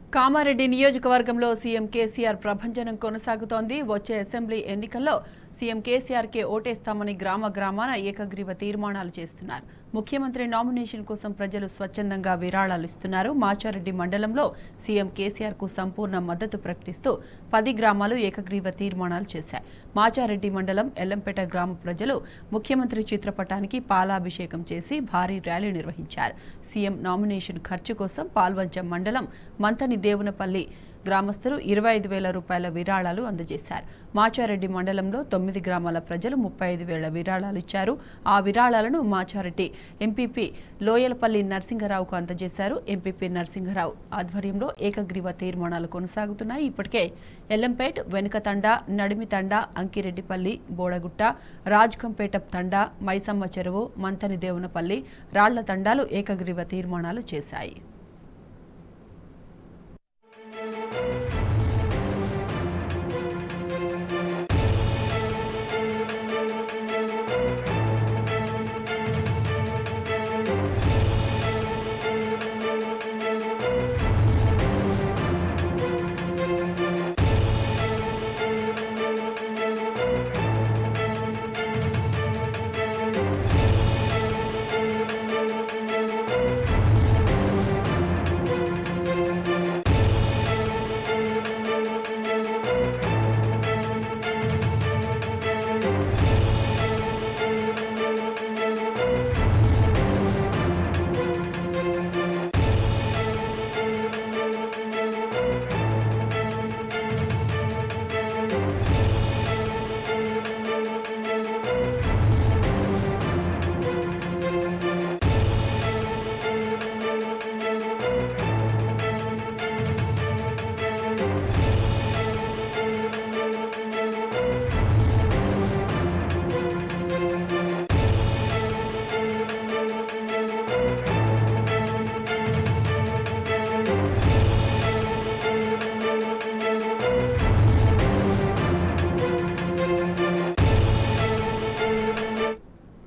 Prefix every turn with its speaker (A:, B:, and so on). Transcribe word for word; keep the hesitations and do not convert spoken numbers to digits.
A: కామారెడ్డి నియోజకవర్గంలో సీఎం కేసీఆర్ ప్రభంజనం కొనసాగుతోంది. వచ్చే అసెంబ్లీ ఎన్నికల్లో సీఎం కేసీఆర్కే ఓటేస్తామని గ్రామ గ్రామాన ఏకగ్రీవ తీర్మానాలు చేస్తున్నారు. ముఖ్యమంత్రి నామినేషన్ కోసం ప్రజలు స్వచ్ఛందంగా విరాళాలు ఇస్తున్నారు. మాచారెడ్డి మండలంలో సీఎం కేసీఆర్కు సంపూర్ణ మద్దతు ప్రకటిస్తూ పది గ్రామాలు ఏకగ్రీవ తీర్మానాలు చేశాయి. మాచారెడ్డి మండలం ఎల్లంపేట గ్రామ ప్రజలు ముఖ్యమంత్రి చిత్రపటానికి పాలాభిషేకం చేసి భారీ ర్యాలీ నిర్వహించారు. సీఎం నామినేషన్ ఖర్చు కోసం పాల్వంచ మండలం మంతని దేవునపల్లి గ్రామస్తులు ఇరవై ఐదు వేల రూపాయల విరాళాలు అందజేశారు. మాచారెడ్డి మండలంలో తొమ్మిది గ్రామాల ప్రజలు ముప్పై ఐదు వేల విరాళాలు ఇచ్చారు. ఆ విరాళాలను మాచారెడ్డి ఎంపీపీ లోయలపల్లి నరసింహరావుకు అందజేశారు. ఎంపీపీ నరసింహరావు ఆధ్వర్యంలో ఏకగ్రీవ తీర్మానాలు కొనసాగుతున్నాయి. ఇప్పటికే ఎల్లంపేట్, వెనుకతండ, నడిమితండ, అంకిరెడ్డిపల్లి, బోడగుట్ట, రాజ్కంపేట తండ, మైసమ్మ చెరువు, మంతని దేవునపల్లి, రాళ్ల తండాలు ఏకగ్రీవ తీర్మానాలు చేశాయి.